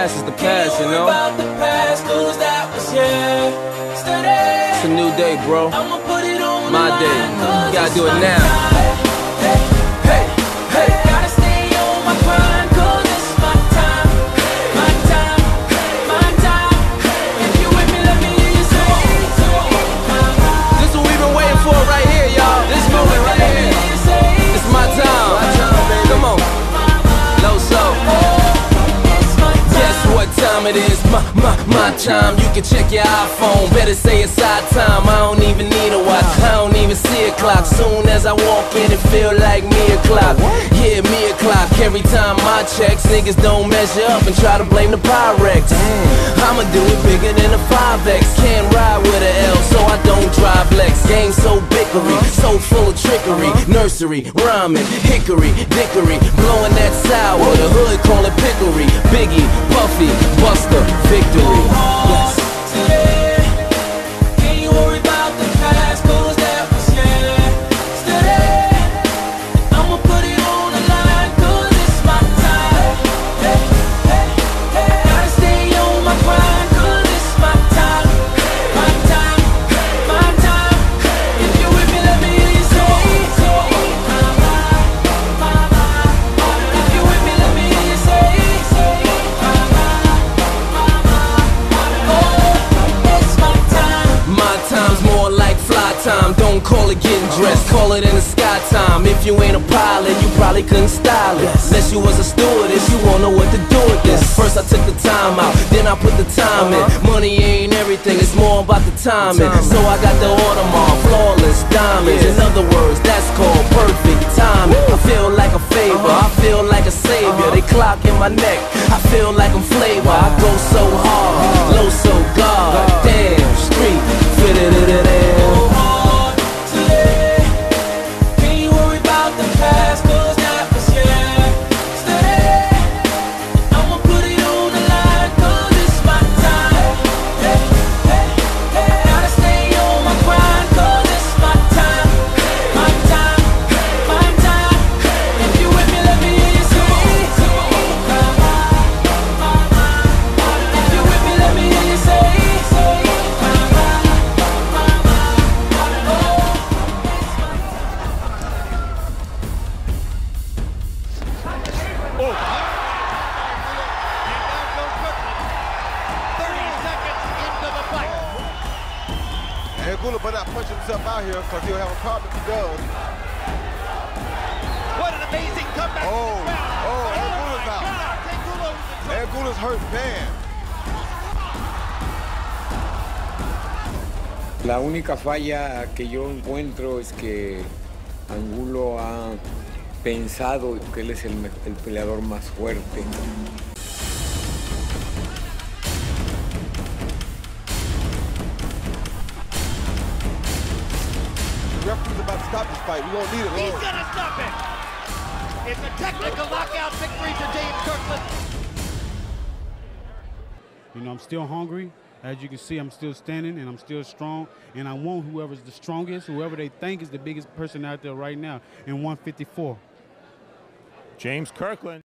past is the past, you know? It's a new day, bro. My day. You gotta do it now. It is my time. You can check your iPhone. Better say it's our time. I don't even need a watch. I don't even see a clock. Soon as I walk in, it feel like me o'clock. Yeah, me o'clock. Every time I checks, niggas don't measure up and try to blame the Pyrex. I'ma do it bigger than a 5X. Can't ride with a L, so I don't drive Lex. Game so bickery, so full of trickery. Nursery, rhyming, hickory, dickory, blowing that sour. The hood call it pickery. Biggie, Puffy, Buster, victory. Yes. Don't call it getting dressed, call it in the sky time. If you ain't a pilot, you probably couldn't style it. Unless you was a stewardess, you won't know what to do with this. First I took the time out, then I put the time in. Money ain't everything, it's more about the timing. So I got the Audemars, flawless diamonds. In other words, that's called perfect timing. I feel like a favor, I feel like a savior. They clock in my neck, I feel like I'm flavor. I go so hard, low so God. Damn, street, fit it. Angulo better not punch himself out here because he'll have a problem if he does. What an amazing comeback. Angulo's out. Angulo's hurt bad. La única falla que yo encuentro es que Angulo ha pensado que él es el peleador más fuerte. The referee's about to stop this fight. We won't need it long. He's gonna stop it. It's a technical knockout victory for James Kirkland. You know, I'm still hungry. As you can see, I'm still standing and I'm still strong. And I want whoever's the strongest, whoever they think is the biggest person out there right now in 154. James Kirkland.